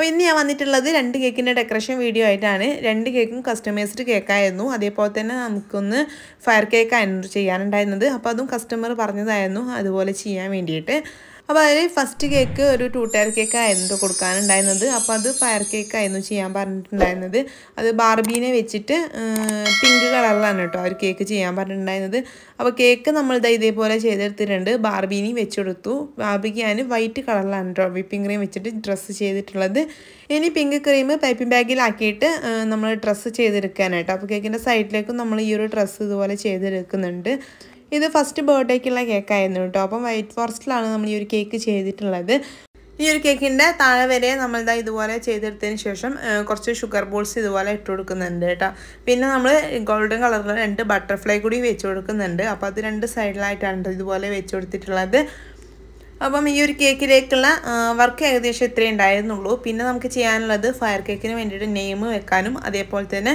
അപ്പോൾ ഇന്ന് ഞാൻ വന്നിട്ടുള്ളത് 2 കേക്കിൻ്റെ ഡെക്കറേഷൻ വീഡിയോ ആയിട്ടാണ്. 2 കേക്കും കസ്റ്റമൈസ്ഡ് കേക്കായിരുന്നു. അതേപോലെ തന്നെ നമുക്കൊന്ന് ഫയർ കേക്കായിരുന്നു ചെയ്യാനുണ്ടായിരുന്നത്. അപ്പോൾ അതും കസ്റ്റമർ പറഞ്ഞതായിരുന്നു അതുപോലെ ചെയ്യാൻ വേണ്ടിയിട്ട്. അപ്പോൾ അതിൽ ഫസ്റ്റ് കേക്ക് ഒരു 2 ടയർ കേക്കായിരുന്നു കൊടുക്കാനുണ്ടായിരുന്നത്. അപ്പോൾ അത് ഫയർ കേക്കായിരുന്നു ചെയ്യാൻ പറഞ്ഞിട്ടുണ്ടായിരുന്നത്. അത് ബാർബീനെ വെച്ചിട്ട് പിങ്ക് കളറിലാണ് കേട്ടോ ആ ഒരു കേക്ക് ചെയ്യാൻ പറഞ്ഞിട്ടുണ്ടായിരുന്നത്. അപ്പോൾ കേക്ക് നമ്മൾ ഇതേപോലെ ചെയ്തെടുത്തിട്ടുണ്ട്. ബാർബീനി വെച്ചെടുത്തു. ബാർബിക്ക് ഞാൻ വൈറ്റ് കളറിലാണ് കേട്ടോ വിപ്പിംഗ് ക്രീം വെച്ചിട്ട് ഡ്രസ്സ് ചെയ്തിട്ടുള്ളത്. ഇനി പിങ്ക് ക്രീം പൈപ്പിംഗ് ബാഗിലാക്കിയിട്ട് നമ്മൾ ഡ്രസ്സ് ചെയ്തെടുക്കാനായിട്ട്. അപ്പോൾ കേക്കിൻ്റെ സൈഡിലേക്കും നമ്മൾ ഈ ഒരു ഡ്രസ്സ് ഇതുപോലെ ചെയ്തെടുക്കുന്നുണ്ട്. ഇത് ഫസ്റ്റ് ബർത്ത്ഡേക്കുള്ള കേക്കായിരുന്നു കേട്ടോ. അപ്പം വൈറ്റ് ഫോറസ്റ്റിലാണ് നമ്മൾ ഈ ഒരു കേക്ക് ചെയ്തിട്ടുള്ളത്. ഈ ഒരു കേക്കിൻ്റെ താഴെ വരെ നമ്മളിതാ ഇതുപോലെ ചെയ്തെടുത്തതിന് ശേഷം കുറച്ച് ഷുഗർ ബോൾസ് ഇതുപോലെ ഇട്ട് കൊടുക്കുന്നുണ്ട് കേട്ടോ. പിന്നെ നമ്മൾ ഗോൾഡൻ കളറിൽ 2 ബട്ടർഫ്ലൈ കൂടി വെച്ച് കൊടുക്കുന്നുണ്ട്. അപ്പോൾ അത് 2 സൈഡിലായിട്ടാണ് ഇതുപോലെ വെച്ച് കൊടുത്തിട്ടുള്ളത്. അപ്പം ഈ ഒരു കേക്കിലേക്കുള്ള വർക്ക് ഏകദേശം ഇത്രയേ ഉണ്ടായിരുന്നുള്ളൂ. പിന്നെ നമുക്ക് ചെയ്യാനുള്ളത് ഫയർ കേക്കിന് വേണ്ടിയിട്ട് നെയിം വെക്കാനും അതേപോലെ തന്നെ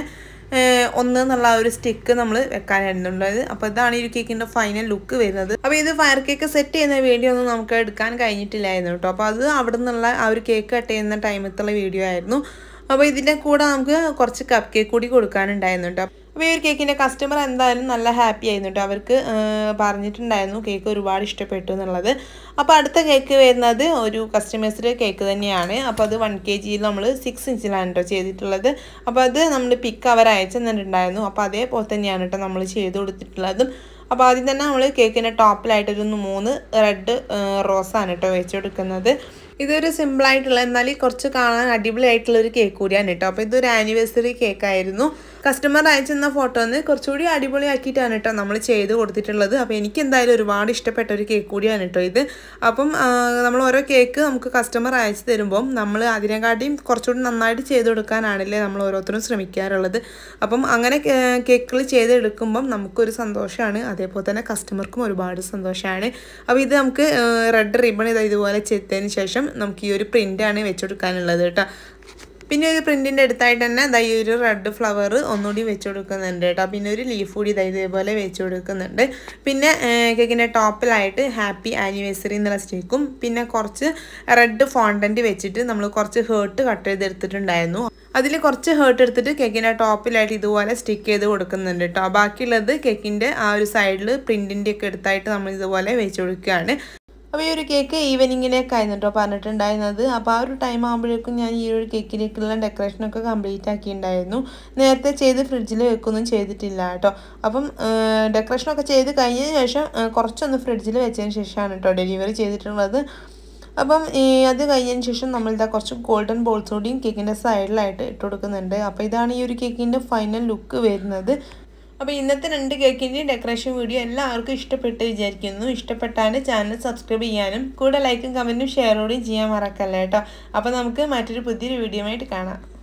1 എന്നുള്ള ഒരു സ്റ്റിക്ക് നമ്മൾ വെക്കാനായിരുന്നുള്ളത്. അപ്പോൾ ഇതാണ് ഈ ഒരു കേക്കിൻ്റെ ഫൈനൽ ലുക്ക് വരുന്നത്. അപ്പോൾ ഇത് ഫയർ കേക്ക് സെറ്റ് ചെയ്യുന്ന വീഡിയോ ഒന്നും നമുക്ക് എടുക്കാൻ കഴിഞ്ഞിട്ടില്ലായിരുന്നു കേട്ടോ. അപ്പോൾ അത് അവിടെ നിന്നുള്ള ആ ഒരു കേക്ക് കട്ട് ചെയ്യുന്ന ടൈമത്തുള്ള വീഡിയോ ആയിരുന്നു. അപ്പോൾ ഇതിൻ്റെ കൂടെ നമുക്ക് കുറച്ച് കപ്പ് കേക്ക് കൂടി കൊടുക്കാനുണ്ടായിരുന്നു കേട്ടോ. അപ്പോൾ ഈ ഒരു കേക്കിൻ്റെ കസ്റ്റമർ എന്തായാലും നല്ല ഹാപ്പി ആയിരുന്നു കേട്ടോ. അവർക്ക് പറഞ്ഞിട്ടുണ്ടായിരുന്നു കേക്ക് ഒരുപാട് ഇഷ്ടപ്പെട്ടു എന്നുള്ളത്. അപ്പോൾ അടുത്ത കേക്ക് വരുന്നത് ഒരു കസ്റ്റമൈസ്ഡ് കേക്ക് തന്നെയാണ്. അപ്പോൾ അത് 1 kg നമ്മൾ 6 ഇഞ്ചിലാണ് കേട്ടോ ചെയ്തിട്ടുള്ളത്. അപ്പോൾ അത് നമ്മൾ പിക്ക് അവർ അയച്ചു തന്നിട്ടുണ്ടായിരുന്നു. അപ്പോൾ അതേപോലെ തന്നെയാണ് കേട്ടോ നമ്മൾ ചെയ്ത് കൊടുത്തിട്ടുള്ളത്. അപ്പോൾ ആദ്യം തന്നെ നമ്മൾ കേക്കിൻ്റെ ടോപ്പിലായിട്ടൊരു 3 റെഡ് റോസാണ് കേട്ടോ വെച്ച് കൊടുക്കുന്നത്. ഇതൊരു സിമ്പിളായിട്ടുള്ള എന്നാൽ കുറച്ച് കാണാൻ അടിപൊളിയായിട്ടുള്ളൊരു കേക്ക് കൂടിയാണ് കേട്ടോ. അപ്പോൾ ഇതൊരു ആനിവേഴ്സറി കേക്കായിരുന്നു. കസ്റ്റമർ അയച്ചെന്ന ഫോട്ടോന്ന് കുറച്ചുകൂടി അടിപൊളിയാക്കിയിട്ടാണ് കേട്ടോ നമ്മൾ ചെയ്ത് കൊടുത്തിട്ടുള്ളത്. അപ്പോൾ എനിക്ക് എന്തായാലും ഒരുപാട് ഇഷ്ടപ്പെട്ട ഒരു കേക്ക് കൂടിയാണ് കേട്ടോ ഇത്. അപ്പം നമ്മൾ ഓരോ കേക്ക് നമുക്ക് കസ്റ്റമർ അയച്ചു തരുമ്പം നമ്മൾ അതിനെക്കാട്ടിയും കുറച്ചുകൂടി നന്നായിട്ട് ചെയ്ത് കൊടുക്കാനാണല്ലേ നമ്മൾ ഓരോരുത്തരും ശ്രമിക്കാറുള്ളത്. അപ്പം അങ്ങനെ കേക്കുകൾ ചെയ്തെടുക്കുമ്പം നമുക്കൊരു സന്തോഷമാണ്, അതേപോലെ തന്നെ കസ്റ്റമർക്കും ഒരുപാട് സന്തോഷമാണ്. അപ്പോൾ ഇത് നമുക്ക് റെഡ് റിബൺ ഇതുപോലെ ചെയ്തതിന് ശേഷം നമുക്ക് ഈ ഒരു പ്രിൻ്റാണ് വെച്ചെടുക്കാനുള്ളത് കേട്ടോ. പിന്നെ ഒരു പ്രിൻറ്റിൻ്റെ അടുത്തായിട്ട് തന്നെ ഈ ഒരു റെഡ് ഫ്ലവർ ഒന്നുകൂടി വെച്ച് കൊടുക്കുന്നുണ്ട് കേട്ടോ. പിന്നെ ഒരു ലീഫ് കൂടി ഇതേപോലെ വെച്ച് കൊടുക്കുന്നുണ്ട്. പിന്നെ കേക്കിൻ്റെ ടോപ്പിലായിട്ട് ഹാപ്പി ആനിവേഴ്സറി എന്നുള്ള സ്റ്റിക്കും പിന്നെ കുറച്ച് റെഡ് ഫോണ്ടൻറ്റ് വെച്ചിട്ട് നമ്മൾ കുറച്ച് ഹേർട്ട് കട്ട് ചെയ്തെടുത്തിട്ടുണ്ടായിരുന്നു. അതിൽ കുറച്ച് ഹേർട്ട് എടുത്തിട്ട് കേക്കിൻ്റെ ടോപ്പിലായിട്ട് ഇതുപോലെ സ്റ്റിക്ക് ചെയ്ത് കൊടുക്കുന്നുണ്ട് കേട്ടോ. ബാക്കിയുള്ളത് കേക്കിൻ്റെ ആ ഒരു സൈഡിൽ പ്രിൻറ്റിൻ്റെ ഒക്കെ എടുത്തായിട്ട് നമ്മൾ ഇതുപോലെ വെച്ച് കൊടുക്കുകയാണ്. അപ്പോൾ ഈ ഒരു കേക്ക് ഈവനിങ്ങിലേക്കായിരുന്നു കേട്ടോ പറഞ്ഞിട്ടുണ്ടായിരുന്നത്. അപ്പോൾ ആ ഒരു ടൈം ആകുമ്പോഴേക്കും ഞാൻ ഈ ഒരു കേക്കിലേക്കുള്ള ഡെക്കറേഷനൊക്കെ കംപ്ലീറ്റ് ആക്കിയിട്ടുണ്ടായിരുന്നു. നേരത്തെ ചെയ്ത് ഫ്രിഡ്ജിൽ വെക്കൊന്നും ചെയ്തിട്ടില്ല കേട്ടോ. അപ്പം ഡെക്കറേഷനൊക്കെ ചെയ്ത് കഴിഞ്ഞതിന് ശേഷം കുറച്ചൊന്ന് ഫ്രിഡ്ജിൽ വെച്ചതിന് ശേഷമാണ് കേട്ടോ ഡെലിവറി ചെയ്തിട്ടുള്ളത്. അപ്പം അത് കഴിഞ്ഞതിന് ശേഷം നമ്മളിതാ കുറച്ച് ഗോൾഡൻ ബോൾസ് കൂടിയും കേക്കിൻ്റെ സൈഡിലായിട്ട് ഇട്ട് കൊടുക്കുന്നുണ്ട്. അപ്പോൾ ഇതാണ് ഈ ഒരു കേക്കിൻ്റെ ഫൈനൽ ലുക്ക് വരുന്നത്. അപ്പോൾ ഇന്നത്തെ 2 കേക്കിൻ്റെയും ഡെക്കറേഷൻ വീഡിയോ എല്ലാവർക്കും ഇഷ്ടപ്പെട്ട് വിചാരിക്കുന്നു. ഇഷ്ടപ്പെട്ടാൽ ചാനൽ സബ്സ്ക്രൈബ് ചെയ്യാനും കൂടെ ലൈക്കും കമൻറ്റും ഷെയറോടും ചെയ്യാൻ മറക്കല്ല കേട്ടോ. അപ്പോൾ നമുക്ക് മറ്റൊരു പുതിയൊരു വീഡിയോ ആയിട്ട് കാണാം.